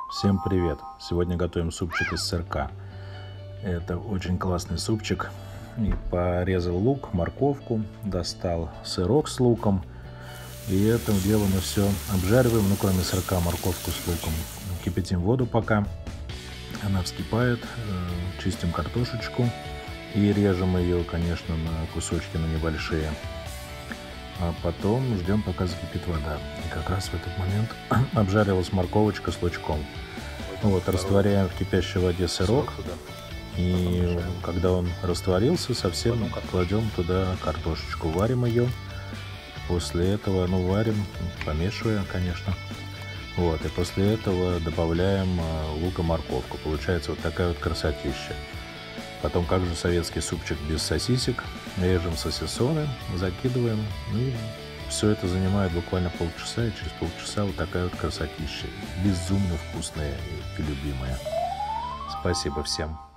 Всем привет! Сегодня готовим супчик из сырка. Это очень классный супчик. И порезал лук, морковку, достал сырок с луком. И это дело мы все обжариваем, ну кроме сырка, морковку с луком. Кипятим воду пока. Она вскипает. Чистим картошечку. И режем ее, конечно, на кусочки, на небольшие. А потом ждем, пока закипит вода. И как раз в этот момент обжарилась морковочка с лучком. Вот, растворяем в кипящей воде сырок. И когда он растворился совсем, кладем туда картошечку, варим ее. После этого, варим, помешивая, конечно. Вот, и после этого добавляем лук и морковку. Получается вот такая вот красотища. Потом, как же советский супчик без сосисек. Режем сосисоны, закидываем. И все это занимает буквально полчаса. И через полчаса вот такая вот красотища. Безумно вкусная и любимая. Спасибо всем.